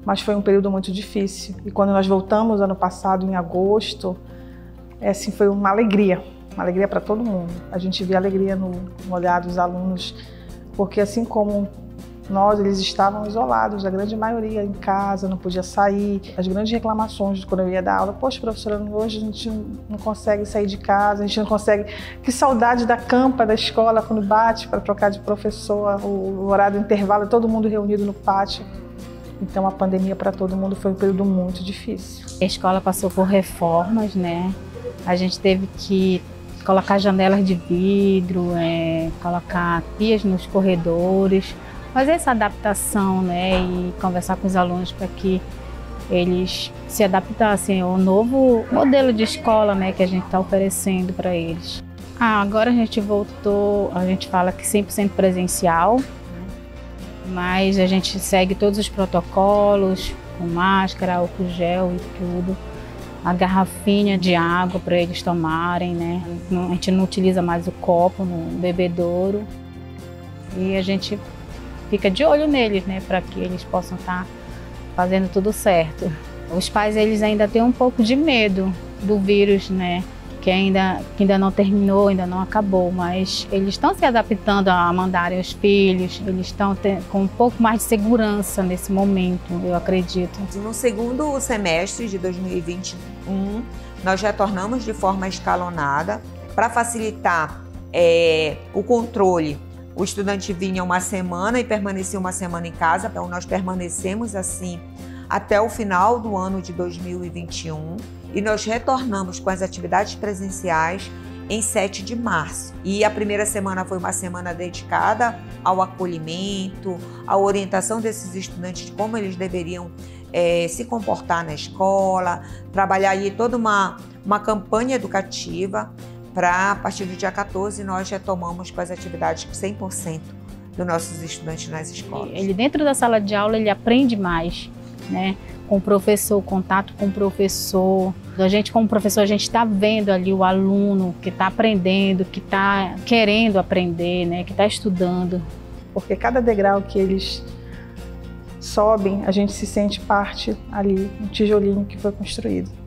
mas foi um período muito difícil. E quando nós voltamos ano passado, em agosto, assim, foi uma alegria para todo mundo. A gente via alegria no olhar dos alunos, porque assim como nós, eles estavam isolados, a grande maioria em casa, não podia sair. As grandes reclamações quando eu ia dar aula: poxa, professora, hoje a gente não consegue sair de casa, a gente não consegue. Que saudade da campa da escola, quando bate para trocar de professor, o horário do intervalo, todo mundo reunido no pátio. Então a pandemia para todo mundo foi um período muito difícil. A escola passou por reformas, né? A gente teve que colocar janelas de vidro, colocar pias nos corredores, fazer essa adaptação, né, e conversar com os alunos para que eles se adaptassem ao novo modelo de escola, né, que a gente está oferecendo para eles. Agora a gente voltou, a gente fala que 100% presencial, mas a gente segue todos os protocolos, com máscara, álcool gel e tudo. A garrafinha de água para eles tomarem, né? A gente não utiliza mais o copo no bebedouro e a gente fica de olho neles, né, para que eles possam estar fazendo tudo certo. Os pais, eles ainda têm um pouco de medo do vírus, né, que ainda não terminou, ainda não acabou, mas eles estão se adaptando a mandarem os filhos, eles estão com um pouco mais de segurança nesse momento, eu acredito. No segundo semestre de 2021, nós retornamos de forma escalonada para facilitar o controle. O estudante vinha uma semana e permanecia uma semana em casa, então nós permanecemos assim até o final do ano de 2021 e nós retornamos com as atividades presenciais em 7 de março. E a primeira semana foi uma semana dedicada ao acolhimento, à orientação desses estudantes de como eles deveriam se comportar na escola, trabalhar aí toda uma campanha educativa. A partir do dia 14, nós retomamos com as atividades 100% dos nossos estudantes nas escolas. Ele dentro da sala de aula, ele aprende mais, né? Com o professor, contato com o professor. A gente, como professor, a gente está vendo ali o aluno que está aprendendo, que está querendo aprender, né? Que está estudando. Porque cada degrau que eles sobem, a gente se sente parte ali, um tijolinho que foi construído.